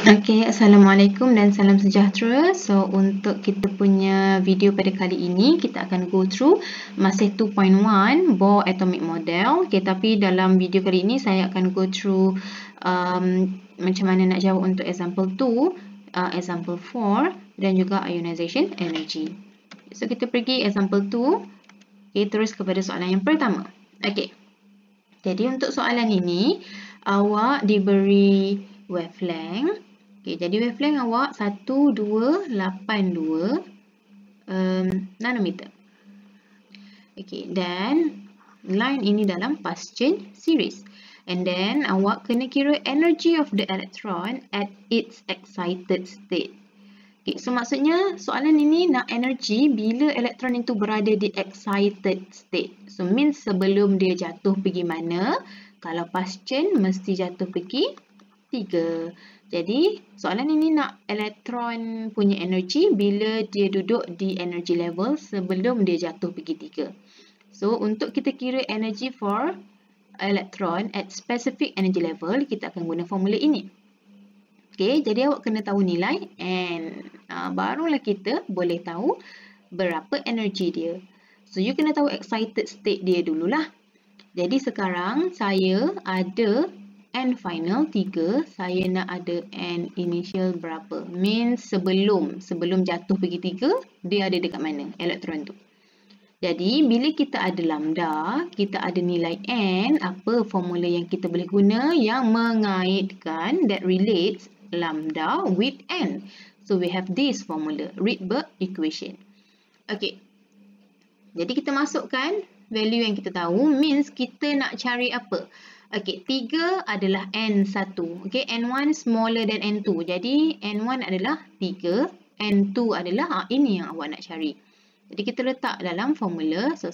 Okay, Assalamualaikum dan salam sejahtera. So, untuk kita punya video pada kali ini, kita akan go through masih 2.1 Bohr Atomic Model. Okay, tapi dalam video kali ini, saya akan go through macam mana nak jawab untuk example 2, example 4 dan juga ionization energy. So, kita pergi example 2. Okay, terus kepada soalan yang pertama. Okay, jadi untuk soalan ini, awak diberi wavelength. Okay, jadi wavelength awak 1282 nanometer. Okay, dan line ini dalam fast chain series. And then awak kena kira energy of the electron at its excited state. Okay, so maksudnya soalan ini nak energy bila elektron itu berada di excited state. So means sebelum dia jatuh pergi mana? Kalau fast chain mesti jatuh pergi 3. Jadi, soalan ini nak elektron punya energy bila dia duduk di energy level sebelum dia jatuh pergi 3. So, untuk kita kira energy for electron at specific energy level, kita akan guna formula ini. Okay, jadi awak kena tahu nilai N. Barulah kita boleh tahu berapa energy dia. So, you kena tahu excited state dia dululah. Jadi, sekarang saya ada N final 3, saya nak ada N initial berapa? Means sebelum jatuh pergi 3, dia ada dekat mana? Elektron tu. Jadi, bila kita ada lambda, kita ada nilai N, apa formula yang kita boleh guna yang mengaitkan, that relates lambda with N. So, we have this formula, Rydberg equation. Okay. Jadi, kita masukkan value yang kita tahu, means kita nak cari apa? Okay, 3 adalah N1. Okay, N1 smaller than N2. Jadi, N1 adalah 3. N2 adalah, ini yang awak nak cari. Jadi, kita letak dalam formula. So,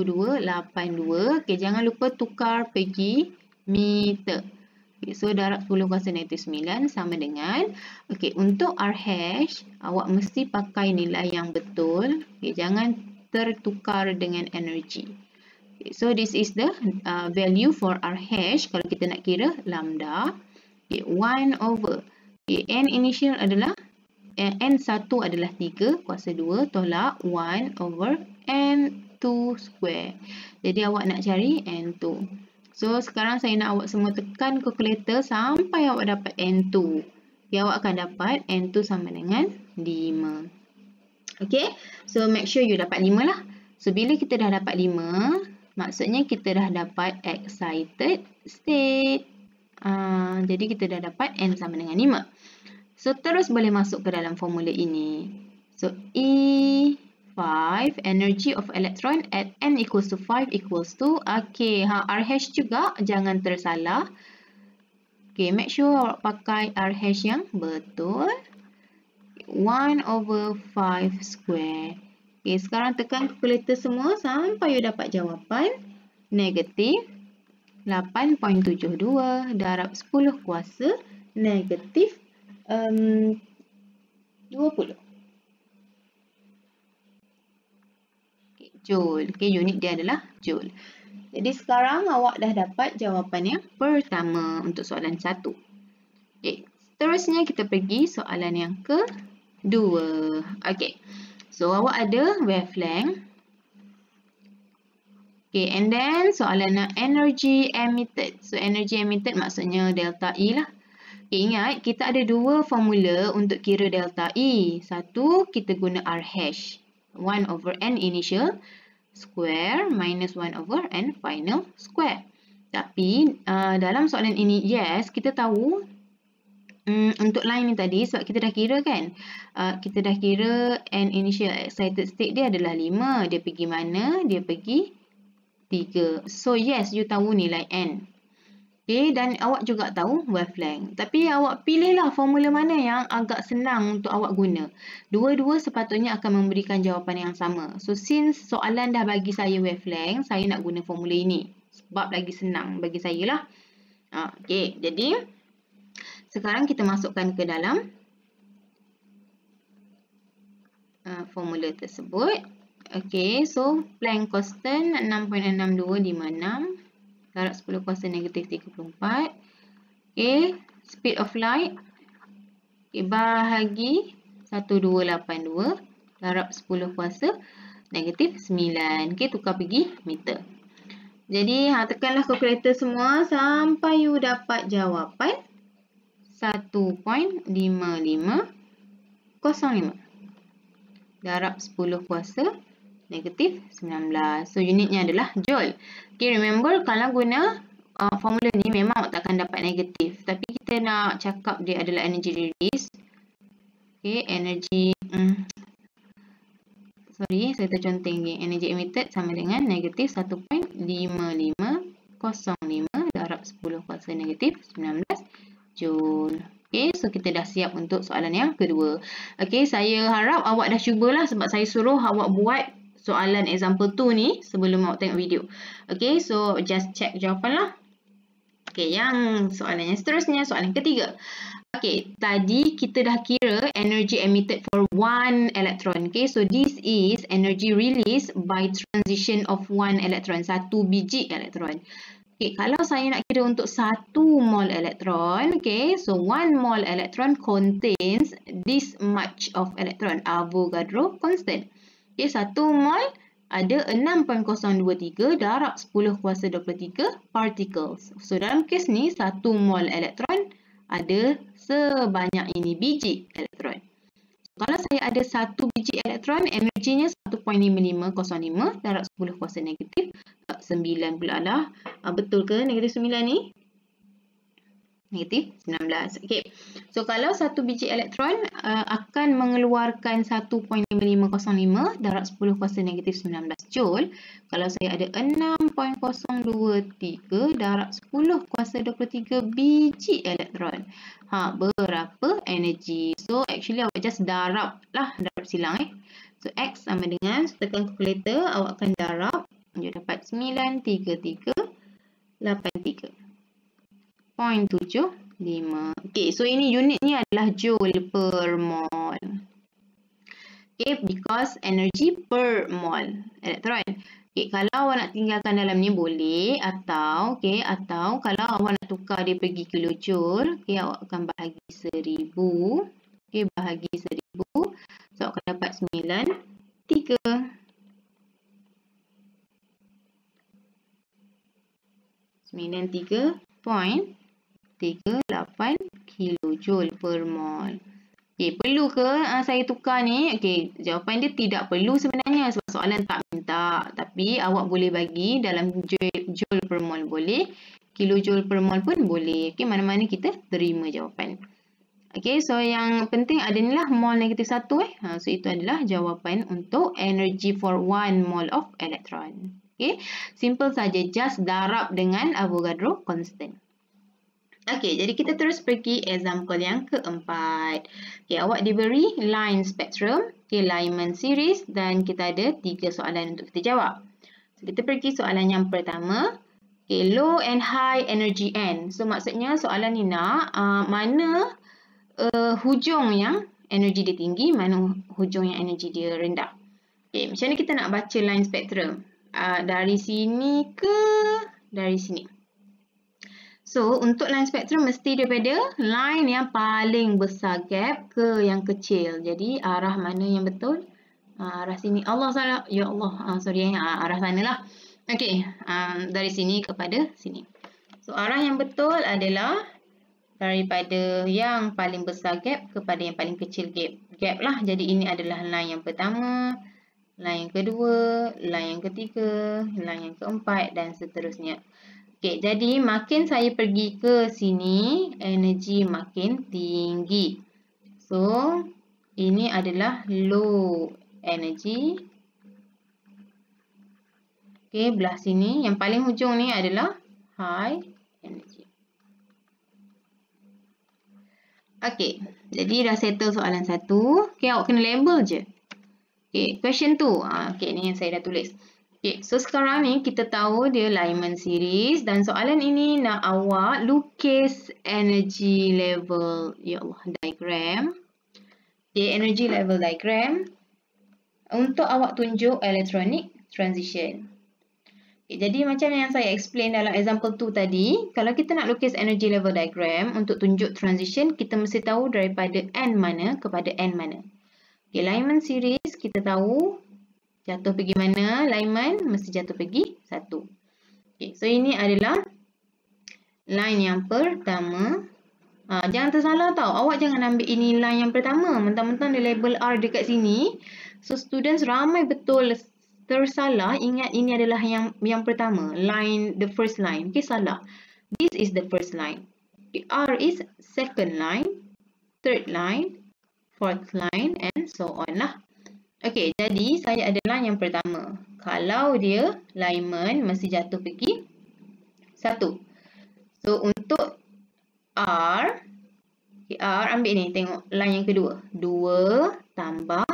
1282. Okay, jangan lupa tukar pergi meter. Okay, so, darab 10 kuasa negatif 9 sama dengan. Okay, untuk R hash, awak mesti pakai nilai yang betul. Okay, jangan tertukar dengan energy. Okay, so this is the value for R hash kalau kita nak kira lambda. Okay, 1 over. Okay, N initial adalah N1 adalah 3 kuasa 2 tolak 1 over N2 square. Jadi awak nak cari N2. So sekarang saya nak awak semua tekan kalkulator sampai awak dapat N2. Okay, awak akan dapat N2 sama dengan 5. Okay, so make sure you dapat 5 lah. So bila kita dah dapat 5, maksudnya kita dah dapat excited state. Jadi kita dah dapat N sama dengan 5. So terus boleh masuk ke dalam formula ini. So E5, energy of electron at N equals to 5 equals to, okay, R hash juga, jangan tersalah. Okay, make sure awak pakai R hash yang betul. 1 over 5 square. Okay, sekarang tekan kalkulator semua sampai you dapat jawapan negatif 8.72 darab 10 kuasa negatif 20. Okay, joule. Okay, unit dia adalah joule. Jadi sekarang awak dah dapat jawapan yang pertama untuk soalan 1. Okay, seterusnya kita pergi soalan yang kedua. Okay. So, awak ada wavelength. Okay, and then soalan nak energy emitted. So, energy emitted maksudnya delta E lah. Okay, ingat, kita ada dua formula untuk kira delta E. Satu, kita guna R hash. 1 over N initial square minus 1 over N final square. Tapi, dalam soalan ini, yes, kita tahu untuk line ni tadi, sebab kita dah kira kan, kita dah kira N initial excited state dia adalah 5. Dia pergi mana? Dia pergi 3. So yes, you tahu nilai N. Okay, dan awak juga tahu wavelength. Tapi awak pilihlah formula mana yang agak senang untuk awak guna. Dua-dua sepatutnya akan memberikan jawapan yang sama. So since soalan dah bagi saya wavelength, saya nak guna formula ini. Sebab lagi senang bagi saya lah. Okay, jadi sekarang kita masukkan ke dalam formula tersebut. Okay, so Planck constant 6.6256 darab 10 kuasa negatif 34. Okay, speed of light Okay, bahagi 1282 darab 10 kuasa negatif 9. Okay, tukar pergi meter. Jadi, tekanlah kalkulator semua sampai you dapat jawapan 1.5505 darab 10 kuasa negatif 19. So, unitnya adalah joule. Okay, remember kalau guna formula ni memang takkan dapat negatif. Tapi kita nak cakap dia adalah energy release. Okay, energy... Sorry, saya terconteng ni. Energy emitted sama dengan negatif 1.5505 darab 10 kuasa negatif 19 Joule. Okay, so kita dah siap untuk soalan yang kedua. Okay, saya harap awak dah cubalah sebab saya suruh awak buat soalan example 2 ni sebelum awak tengok video. Okay, so just check jawapan lah. Okay, yang soalan yang seterusnya, soalan ketiga. Okay, tadi kita dah kira energy emitted for one electron. Okay, so this is energy released by transition of one electron, satu biji elektron. Okay, kalau saya nak kira untuk 1 mol elektron, okay, so 1 mol electron contains this much of electron, Avogadro constant. Okay, 1 mol ada 6.023 darab 10 kuasa 23 particles. So, dalam kes ni, 1 mol elektron ada sebanyak ini biji elektron. Kalau saya ada 1 biji elektron, energinya 1.5505 darab 10 kuasa negatif 9 pula lah. Betul ke negatif 9 ni? Negatif 19. Okay. So, kalau 1 biji elektron akan mengeluarkan 1.5505 darab 10 kuasa negatif 19 Joule. Kalau saya ada 6.023 darab 10 kuasa 23 biji elektron. Berapa energi? So, actually awak just darab lah. Darab silang So, X sama dengan, tekan kalkulator, awak akan darab. You dapat 93383. 0.75. Okay, so ini unit ni adalah joule per mol. Okay, because energy per mol elektron. Okay, kalau awak nak tinggalkan dalam ni boleh, atau kalau awak nak tukar dia pergi kilojoule, okay, awak akan bahagi 1000. Okay, bahagi 1000. So, awak akan dapat 93. 93.38 kilojoule per mol. Okay, perlu ke saya tukar ni? Okay, jawapan dia tidak perlu sebenarnya sebab soalan tak minta. Tapi awak boleh bagi dalam joule per mol boleh. Kilojoule per mol pun boleh. Okay, mana-mana kita terima jawapan. Okay, so yang penting ada ni lah mol negatif 1. So, itu adalah jawapan untuk energy for 1 mol of electron. Okay, simple saja. Just darab dengan Avogadro constant. Okay, jadi kita terus pergi example yang keempat. Okay, awak diberi line spectrum, okay, Lyman series dan kita ada 3 soalan untuk kita jawab. So, kita pergi soalan yang pertama. Okay, low and high energy N. So, maksudnya soalan ni nak mana hujung yang energi dia tinggi, mana hujung yang energi dia rendah. Okay, macam mana kita nak baca line spectrum? Dari sini ke dari sini? So, untuk line spectrum mesti daripada line yang paling besar gap ke yang kecil. Jadi, arah mana yang betul? Arah sini. Allah salah. Ya Allah. Sorry. Arah sana lah. Okey. Dari sini kepada sini. So, arah yang betul adalah daripada yang paling besar gap kepada yang paling kecil gap lah. Jadi, ini adalah line yang pertama, line yang kedua, line yang ketiga, line yang keempat dan seterusnya. Okay, jadi makin saya pergi ke sini, energi makin tinggi. So, ini adalah low energy. Okay, belah sini. Yang paling hujung ni adalah high energy. Okay, jadi dah settle soalan 1. Okay, awak kena label je. Okay, question 2. Okay, ni yang saya dah tulis. Okay, so sekarang ni kita tahu dia Lyman series dan soalan ini nak awak lukis energy level, ya Allah, diagram. Okay, energy level diagram untuk awak tunjuk electronic transition. Jadi macam yang saya explain dalam example 2 tadi, kalau kita nak lukis energy level diagram untuk tunjuk transition, kita mesti tahu daripada n mana kepada n mana. Okay, Lyman series kita tahu jatuh pergi mana, Lyman mesti jatuh pergi 1. Okay, so ini adalah line yang pertama. Jangan tersalah tau, awak jangan ambil ini line yang pertama, mentang-mentang dia label R dekat sini. So students ramai betul tersalah ingat ini adalah yang pertama, line, the first line. Okay, salah. This is the first line. Okay, R is second line, third line, fourth line and so on lah. Okay, jadi saya ada line yang pertama. Kalau dia Lyman mesti jatuh pergi 1. So untuk R, okay, R ambil ni, tengok line yang kedua. 2 tambah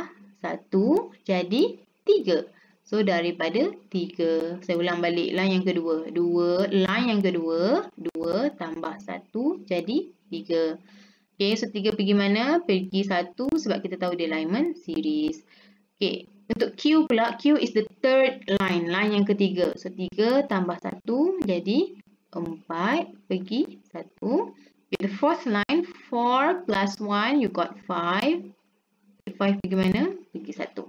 1 jadi 3. So daripada 3, saya ulang balik line yang kedua. 2, line yang kedua, 2 tambah 1 jadi 3. Okay, so 3 pergi mana? Pergi 1 sebab kita tahu dia Lyman series. Okay, untuk Q pula, Q is the third line, line yang ketiga. So 3 tambah 1 jadi 4 pergi 1. Okay, the fourth line, 4 plus 1, you got 5. 5 pergi mana? Pergi 1.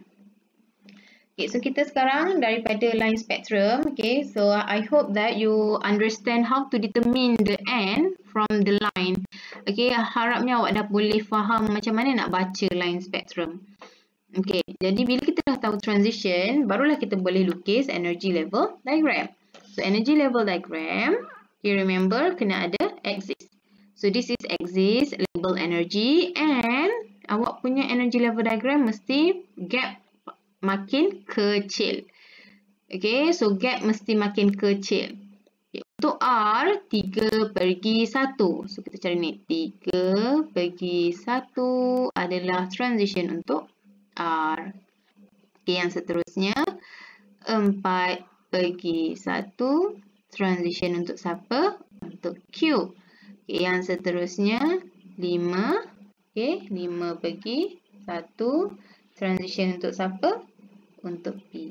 Okay, so kita sekarang daripada line spectrum. Okay, so I hope that you understand how to determine the n from the line. Okay, harapnya awak dah boleh faham macam mana nak baca line spectrum. Okay, jadi bila kita dah tahu transition, barulah kita boleh lukis energy level diagram. So energy level diagram, you remember kena ada axis. So this is axis, label energy, and awak punya energy level diagram mesti gap makin kecil. Okay, so gap mesti makin kecil. Okay, untuk R, 3 pergi 1. So kita cari ni, 3 pergi 1 adalah transition untuk R. Okay, yang seterusnya, 4 pergi 1, transition untuk siapa? Untuk Q. Okay, yang seterusnya, 5. Okay, 5 pergi 1, transition untuk siapa? Untuk P.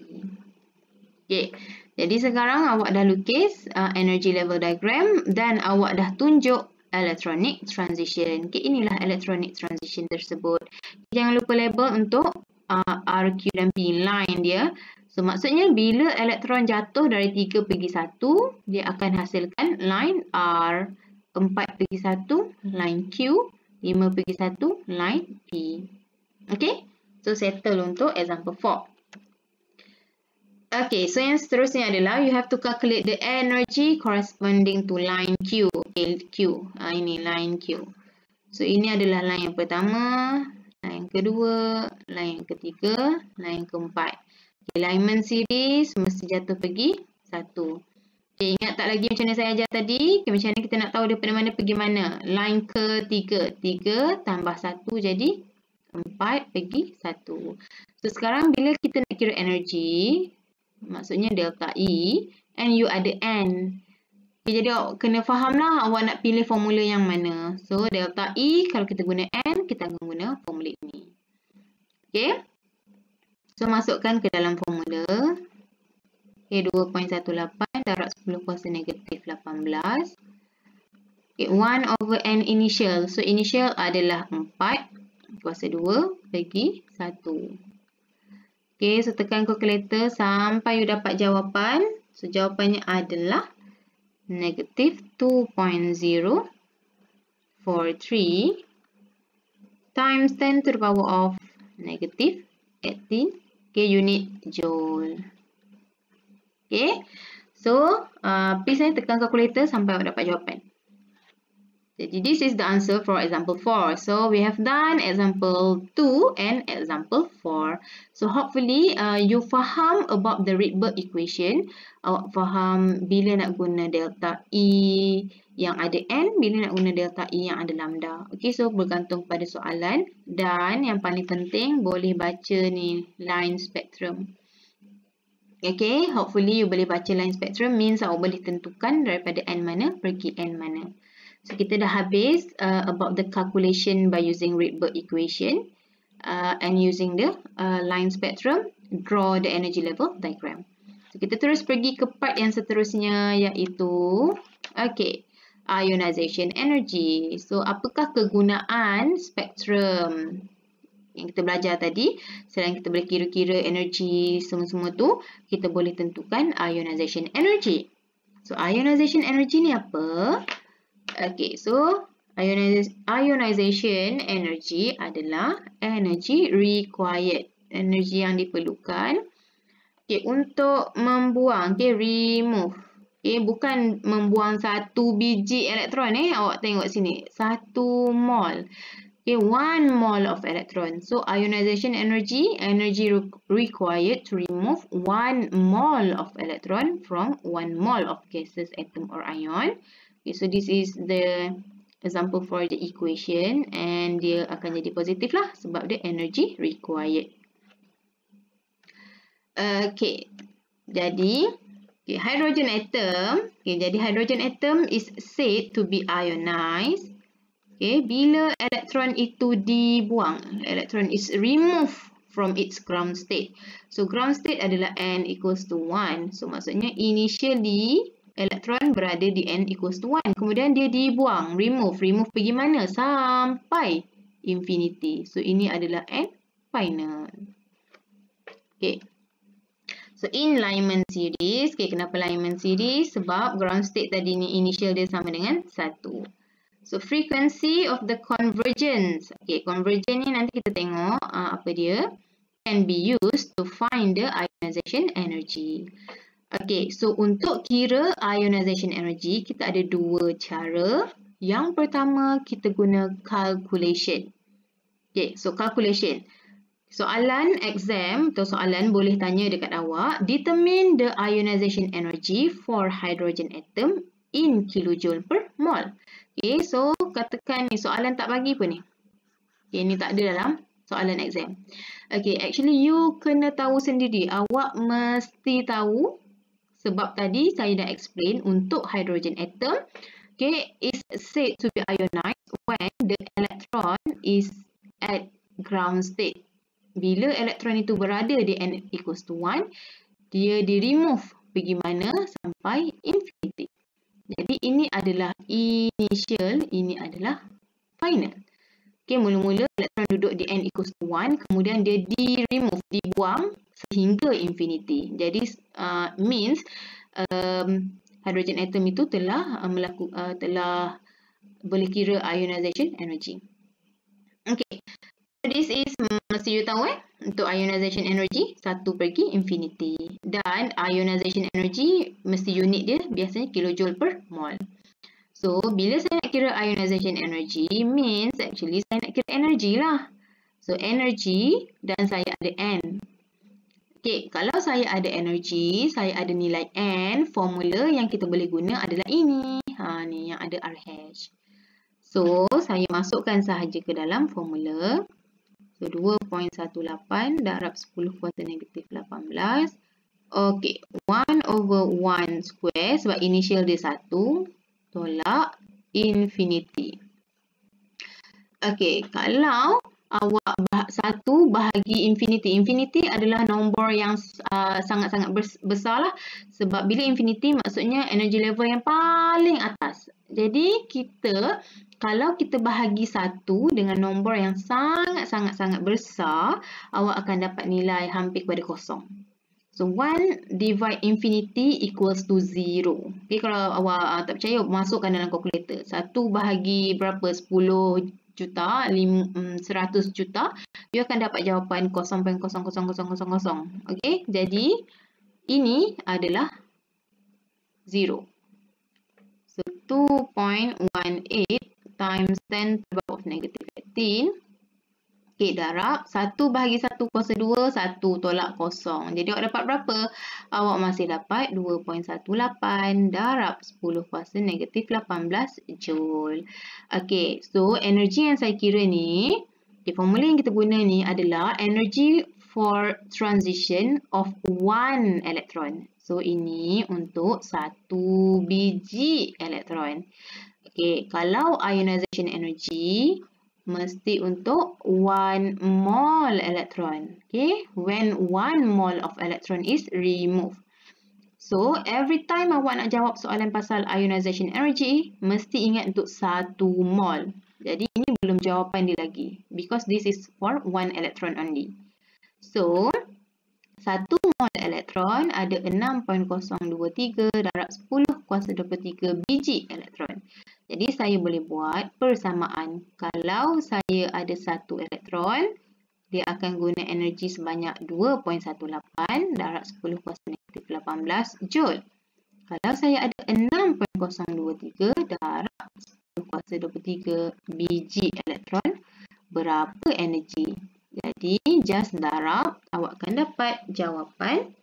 Okay, jadi sekarang awak dah lukis energy level diagram dan awak dah tunjuk electronic transition. Okay, inilah electronic transition tersebut. Jangan lupa label untuk R, Q dan P, line dia. So maksudnya bila elektron jatuh dari 3 pergi 1, dia akan hasilkan line R. 4 pergi 1, line Q. 5 pergi 1, line P. Okay, so settle untuk example 4. Okay, so yang seterusnya adalah you have to calculate the energy corresponding to line Q. Okay, Q. Ini line Q. So ini adalah line yang pertama, line yang kedua, line yang ketiga, line yang keempat. Okay, Lyman series mesti jatuh pergi 1. Okay, ingat tak lagi macam mana saya ajar tadi? Okay, macam mana kita nak tahu daripada mana pergi mana? Line ketiga. 3 tambah 1 jadi 4 pergi 1. So sekarang bila kita nak kira energy, maksudnya delta E, and you ada N. Okay, jadi awak kena faham lah awak nak pilih formula yang mana. So delta E, kalau kita guna N, kita akan guna formula ini. Okay. So masukkan ke dalam formula. Okay, 2.18 darab 10 kuasa negatif 18. Okay, 1 over N initial. So initial adalah 4 kuasa 2 bagi 1. Okay, so tekan calculator sampai you dapat jawapan. So jawapannya adalah negatif 2.043 times 10 to the power of negative 18 unit joule. Okay, so please tekan calculator sampai awak dapat jawapan. Jadi this is the answer for example 4. So we have done example 2 and example 4. So hopefully you faham about the Rydberg equation. Awak faham bila nak guna delta E yang ada N, bila nak guna delta E yang ada lambda. Okay, so bergantung pada soalan. Dan yang paling penting boleh baca ni line spectrum. Okay, hopefully you boleh baca line spectrum means awak boleh tentukan daripada N mana pergi N mana. So kita dah habis about the calculation by using Rydberg equation and using the line spectrum, draw the energy level diagram. So, kita terus pergi ke part yang seterusnya, iaitu ionization energy. So, apakah kegunaan spektrum yang kita belajar tadi? Selain kita boleh kira-kira energi semua-semua tu, kita boleh tentukan ionization energy. So, ionization energy ni apa? So ionization energy adalah energy required, energi yang diperlukan untuk membuang, remove. Bukan membuang satu biji elektron. Awak tengok sini, 1 mol. 1 mole of electron. So ionization energy required to remove 1 mole of electron from 1 mole of gases, atom or ion. So this is the example for the equation, and dia akan jadi positif lah sebab dia energy required. Jadi hydrogen atom, jadi hydrogen atom is said to be ionized bila elektron itu dibuang, elektron is removed from its ground state. So ground state adalah n equals to 1. So maksudnya initially elektron berada di n equals to 1. Kemudian dia dibuang, remove pergi mana? Sampai infinity. So ini adalah n final. So in Lyman series, kenapa Lyman series? Sebab ground state tadi ni initial dia sama dengan 1. So frequency of the convergence. Convergence ni nanti kita tengok apa dia. Can be used to find the ionization energy. So untuk kira ionization energy, kita ada 2 cara. Yang pertama, kita guna calculation. So calculation. Soalan exam atau soalan boleh tanya dekat awak, determine the ionization energy for hydrogen atom in kilojoule per mole. So katakan ni soalan tak bagi pun ni. Ni tak ada dalam soalan exam. Actually you kena tahu sendiri. Awak mesti tahu sebab tadi saya dah explain untuk hydrogen atom, is said to be ionized when the electron is at ground state. Bila elektron itu berada di n equals to 1, dia di-remove pergi mana? Sampai infinity. Jadi ini adalah initial, ini adalah final. Mula-mula elektron duduk di n equals to 1, kemudian dia di-remove, dibuang sehingga infinity. Jadi means hydrogen atom itu telah boleh kira ionization energy. This is, mesti you tahu untuk ionization energy, 1 pergi infinity. Dan ionization energy, mesti unit dia biasanya kilojoule per mole. So, bila saya nak kira ionization energy, means actually saya nak kira energy lah. So, energy dan saya ada N. Kalau saya ada energy, saya ada nilai N, formula yang kita boleh guna adalah ini. Ni yang ada RH. So, saya masukkan sahaja ke dalam formula. So, 2.18 darab 10 kuasa negatif 18. 1/1 square sebab initial dia 1. Tolak infinity. Kalau awak 1 bahagi infinity. Infinity adalah nombor yang sangat-sangat besar lah. Sebab bila infinity maksudnya energy level yang paling atas. Jadi kalau kita bahagi 1 dengan nombor yang sangat-sangat besar, awak akan dapat nilai hampir kepada kosong. So 1 divide infinity equals to 0. Kalau awak tak percaya, masukkan dalam kalkulator. 1 bahagi berapa? 10 juta, 100 juta, you akan dapat jawapan 0.00000. Jadi ini adalah 0. So 2.18 times 10 to the power of negative 18. Darab 1 bahagi 1 kuasa 2, 1 tolak kosong. Jadi awak dapat berapa? Awak masih dapat 2.18 darab 10 kuasa negatif 18 joule. So energi yang saya kira ni, formula yang kita guna ni adalah energy for transition of 1 electron. So ini untuk 1 biji elektron. Kalau ionization energy, mesti untuk 1 mole electron. When 1 mole of electron is removed. So, every time awak nak jawab soalan pasal ionization energy, mesti ingat untuk 1 mol. Jadi, ini belum jawapan dia lagi. Because this is for 1 electron only. So, 1 mol elektron ada 6.023 darab 10 kuasa 23 biji elektron. Jadi, saya boleh buat persamaan. Kalau saya ada 1 elektron, dia akan guna energi sebanyak 2.18 darab 10 kuasa negatif 18 joule. Kalau saya ada 6.023 darab 10 kuasa 23 biji elektron, berapa energi? Jadi, just darab, awak akan dapat jawapan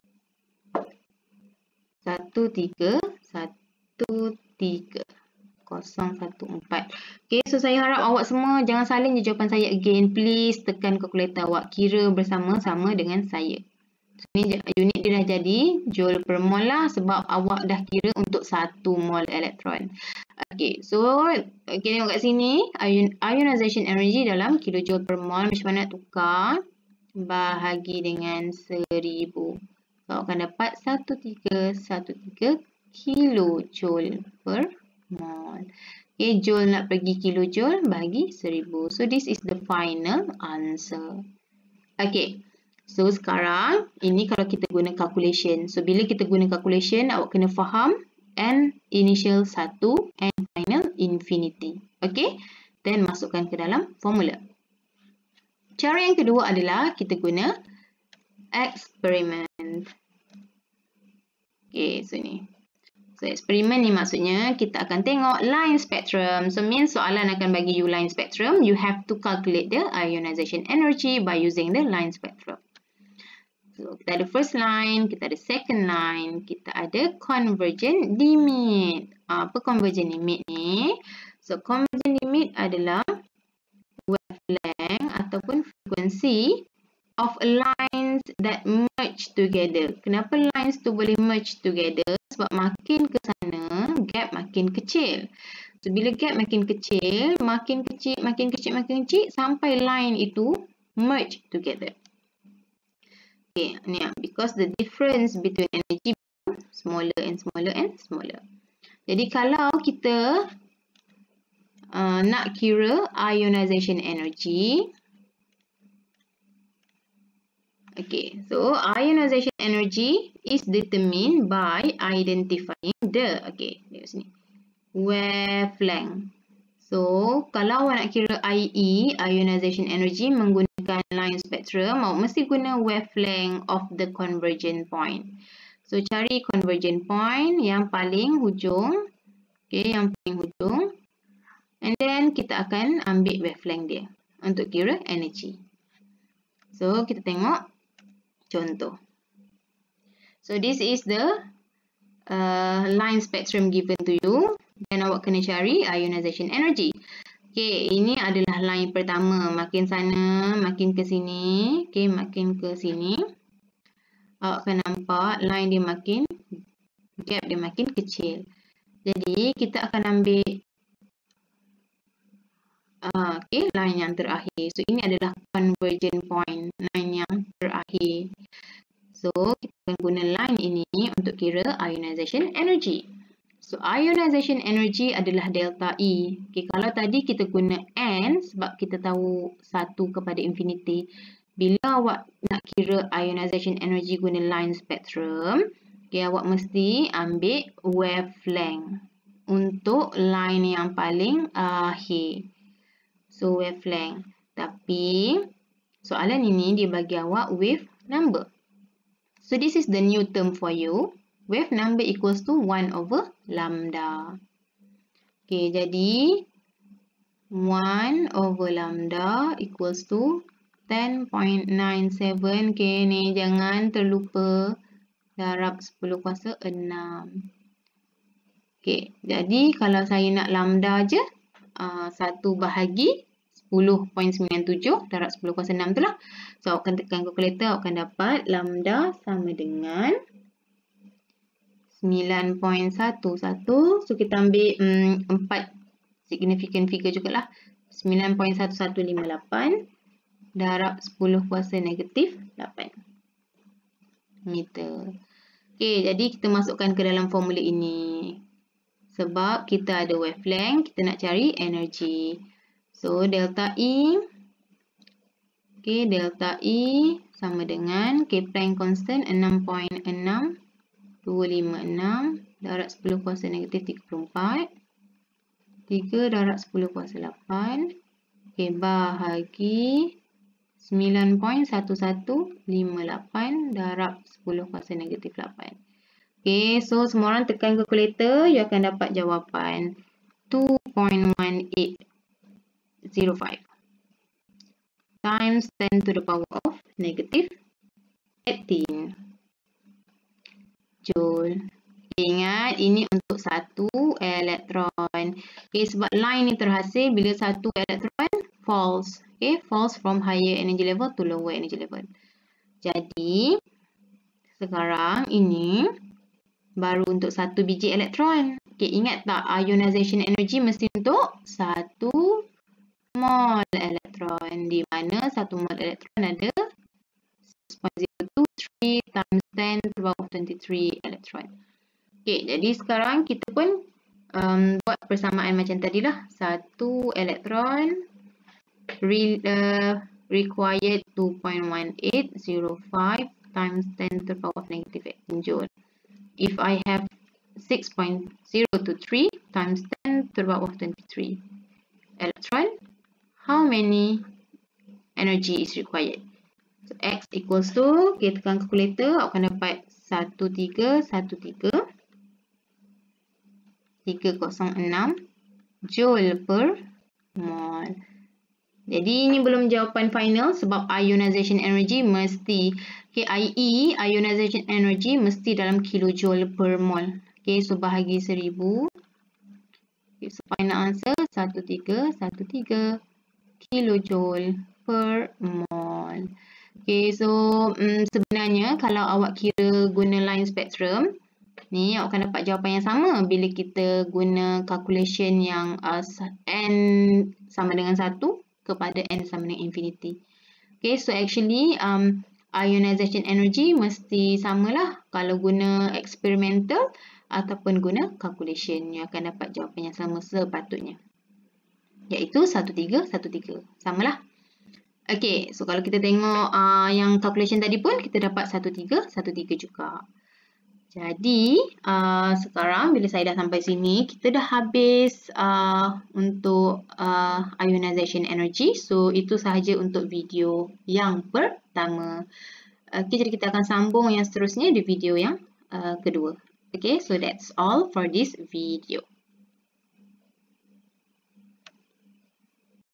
1313.014. Okay, so saya harap awak semua jangan salin je jawapan saya again. Please tekan kalkulator awak, kira bersama-sama dengan saya. So, ni unit dia dah jadi joule per mol lah sebab awak dah kira untuk 1 mol elektron. Okay, so tengok kat sini ionization energy dalam kilojoule per mol. Macam mana nak tukar? Bahagi dengan 1000. So, awak akan dapat 1313 kilojoule per mol. Okay, joule nak pergi kilojoule bagi 1000. So, this is the final answer. Okay, so sekarang ini kalau kita guna calculation. So, bila kita guna calculation, awak kena faham and initial 1 and final infinity. Okay, then masukkan ke dalam formula. Cara yang kedua adalah kita guna eksperimen. Okay, so ni. So, eksperimen ni maksudnya kita akan tengok line spectrum. So, means soalan akan bagi you line spectrum. You have to calculate the ionization energy by using the line spectrum. So, kita ada first line, kita ada second line, kita ada convergent limit. Apa convergent limit ni? So, convergent limit adalah wavelength ataupun frequency of lines that merge together. Kenapa lines tu boleh merge together? Sebab makin ke sana, gap makin kecil. So, bila gap makin kecil, makin kecil, sampai line itu merge together. Okay, ni because the difference between energy smaller and smaller and smaller. Jadi, kalau kita nak kira ionization energy. Okay, so ionization energy is determined by identifying the, okay, tengok sini, wavelength. So, kalau awak nak kira IE, ionization energy, menggunakan line spectrum, awak mesti guna wavelength of the convergent point. So, cari convergent point yang paling hujung. Okay, yang paling hujung. And then, kita akan ambil wavelength dia untuk kira energy. So, kita tengok contoh. So, this is the line spectrum given to you. Dan awak kena cari ionization energy. Okay, ini adalah line pertama. Makin sana, makin ke sini. Okay, makin ke sini. Awak akan nampak line dia makin, gap dia makin kecil. Jadi, kita akan ambil okay, line yang terakhir. So, ini adalah convergent point, line yang terakhir. So, kita akan guna line ini untuk kira ionization energy. So, ionization energy adalah delta E. Okay, kalau tadi kita guna N sebab kita tahu 1 kepada infinity. Bila awak nak kira ionization energy guna line spectrum, okay, awak mesti ambil wavelength untuk line yang paling akhir. So, wavelength. Tapi, soalan ini dia bagi awak wave number. So, this is the new term for you. Wave number equals to 1 over lambda. Okay, jadi 1 over lambda equals to 10.97. Okay, ni jangan terlupa darab 10 kuasa 6. Okay, jadi kalau saya nak lambda je, 1 bahagi 10.97 darab 10 kuasa 6 tu lah. So, awak akan tekan kalkulator, awak akan dapat lambda sama dengan 9.11. So, kita ambil 4 significant figure jugalah. 9.1158 darab 10 kuasa negatif 8 meter. Okay, jadi kita masukkan ke dalam formula ini. Sebab kita ada wavelength, kita nak cari energi. So, delta E. Okay, delta E sama dengan K Planck constant 6.6256 darat 10 kuasa negatif 34. 3 darat 10 kuasa 8. Okay, bahagi 9.1158 darab 10 kuasa negatif 8. Okay, so semua orang tekan kalkulator, you akan dapat jawapan 2.1805 times 10 to the power of negative 18 joule. Ingat, ini untuk satu elektron. Okay, sebab line ni terhasil bila satu elektron falls. Okay, falls from higher energy level to lower energy level. Jadi, sekarang ini baru untuk satu biji elektron. Okay, ingat tak ionization energy mesti untuk satu mol elektron. Di mana satu mol elektron ada 6.023 times 10 to the power of 23 elektron. Okay, jadi sekarang kita pun buat persamaan macam tadilah. Satu elektron required 2.1805 times 10 to the power of negative 18 joule. If I have 6.023 times 10 to the power of 23 electron, how many energy is required? So, X equals to, kita tekan kalkulator, awak akan dapat 1306 joule per mol. Jadi ini belum jawapan final sebab ionization energy mesti, okay, IE, ionization energy mesti dalam kilojoule per mol. Okay, so bahagi 1000. Okay, so final answer 1313 kilojoule per mol. Okay, so sebenarnya kalau awak kira guna line spectrum, ni awak akan dapat jawapan yang sama bila kita guna calculation yang n sama dengan 1 kepada n sama dengan infinity. Okay, so actually ionization energy mesti samalah kalau guna experimental ataupun guna calculation. You akan dapat jawapan yang sama sepatutnya. Iaitu 1313. Samalah. Okay, so kalau kita tengok yang calculation tadi pun kita dapat 1313 juga. Jadi, sekarang bila saya dah sampai sini, kita dah habis untuk ionization energy. So, itu sahaja untuk video yang pertama. Okay, jadi kita akan sambung yang seterusnya di video yang kedua. Okay, so that's all for this video.